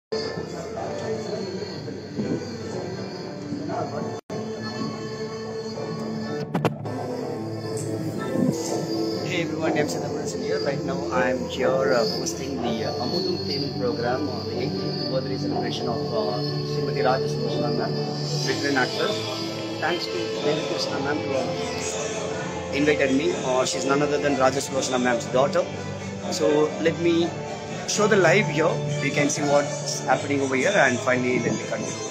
Hey everyone, Emcees here. Right now I am here hosting the Amudum TV program on the 18th birthday celebration of Smt Latha Sabha, veteran actress. Thanks to Krishna ma'am who invited me. She's none other than Sulochana ma'am's daughter. So let me show the live here. We can see what's happening over here, and finally let me continue.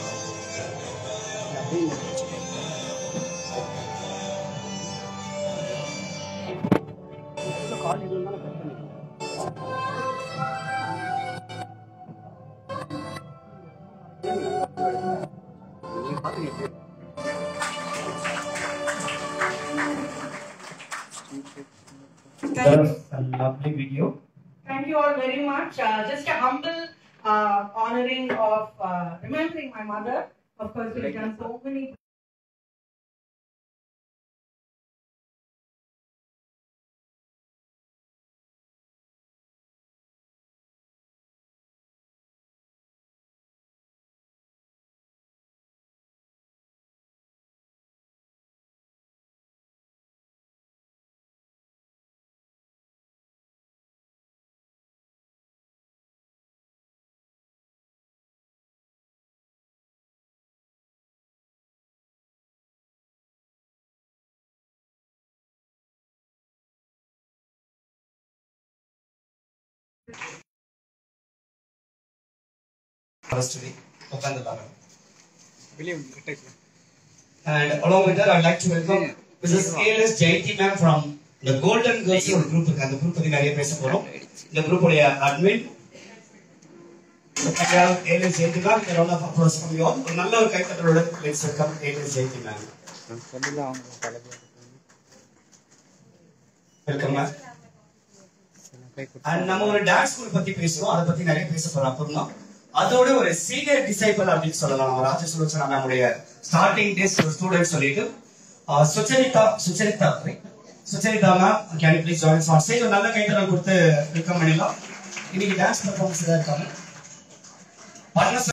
A lovely video. Thank you all very much. Just a humble honoring of remembering my mother. Of course, we've done so many. And along with that, I'd like to welcome Mrs. A.L.S. Jayanti ma'am from the Golden Girls group. And the group of the group admin. I have A.L.S. Jayanti ma'am. A round of applause from you all. Let's welcome A.L.S. Jayanti ma'am. Welcome ma'am. And நம்ம ஒரு dance school பத்தி பேசுறோம். அத பத்தி நிறைய பேச போறோம் அப்புறம். அதோட ஒரு சீனியர் டிசைபிள் அப்படின்னு சொல்லலாம். நம்ம சுலோச்சனா மேமுடைய ஸ்டார்டிங் டேஸ் ஸ்டூடெண்ட் சொல்லிட்டு Sucharita ma'am can you please join on stage. ஒரு நல்ல கைத்தட்டல் கொடுத்து வெல்கம் பண்ணிடலாம். இன்னைக்கு டான்ஸ் பெர்ஃபார்மன்ஸ் தான் இருக்காங்க.